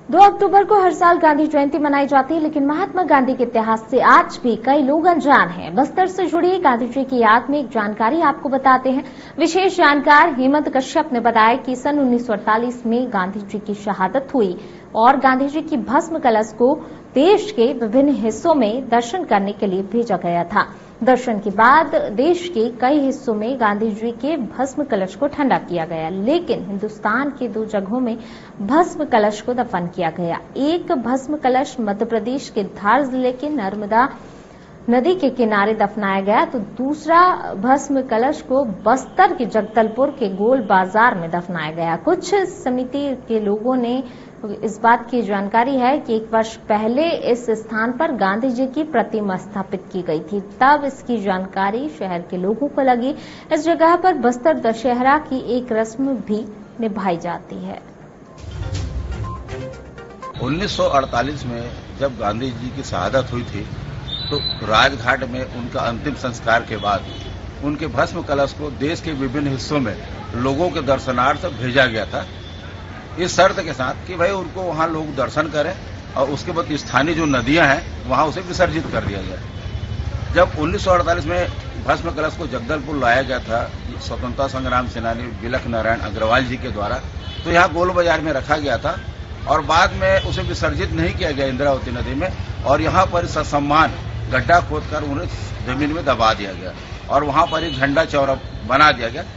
2 अक्टूबर को हर साल गांधी जयंती मनाई जाती है, लेकिन महात्मा गांधी के इतिहास से आज भी कई लोग अनजान हैं। बस्तर से जुड़ी गांधी जी की याद में एक जानकारी आपको बताते हैं। विशेष जानकार हेमंत कश्यप ने बताया कि सन 1948 में गांधी जी की शहादत हुई और गांधी जी की भस्म कलश को देश के विभिन्न हिस्सों में दर्शन करने के लिए भेजा गया था। दर्शन के बाद देश के कई हिस्सों में गांधी जी के भस्म कलश को ठंडा किया गया, लेकिन हिंदुस्तान के 2 जगहों में भस्म कलश को दफन किया गया। एक भस्म कलश मध्य प्रदेश के धार जिले के नर्मदा नदी के किनारे दफनाया गया, तो दूसरा भस्म कलश को बस्तर के जगदलपुर के गोल बाजार में दफनाया गया। कुछ समिति के लोगों ने इस बात की जानकारी है कि 1 वर्ष पहले इस स्थान पर गांधी जी की प्रतिमा स्थापित की गई थी, तब इसकी जानकारी शहर के लोगों को लगी। इस जगह पर बस्तर दशहरा की एक रस्म भी निभाई जाती है। 1948 में जब गांधी जी की शहादत हुई थी, तो राजघाट में उनका अंतिम संस्कार के बाद उनके भस्म कलश को देश के विभिन्न हिस्सों में लोगों के दर्शनार्थ भेजा गया था, इस शर्त के साथ कि भाई उनको वहां लोग दर्शन करें और उसके बाद स्थानीय जो नदियां हैं वहां उसे विसर्जित कर दिया गया। जब 1948 में भस्म कलश को जगदलपुर लाया गया था स्वतंत्रता संग्राम सेनानी बिलख नारायण अग्रवाल जी के द्वारा, तो यहाँ गोल बाजार में रखा गया था और बाद में उसे विसर्जित नहीं किया गया इंद्रावती नदी में, और यहाँ पर ससम्मान गड्ढा खोदकर उन्हें जमीन में दबा दिया गया और वहां पर एक झंडा चौरा बना दिया गया।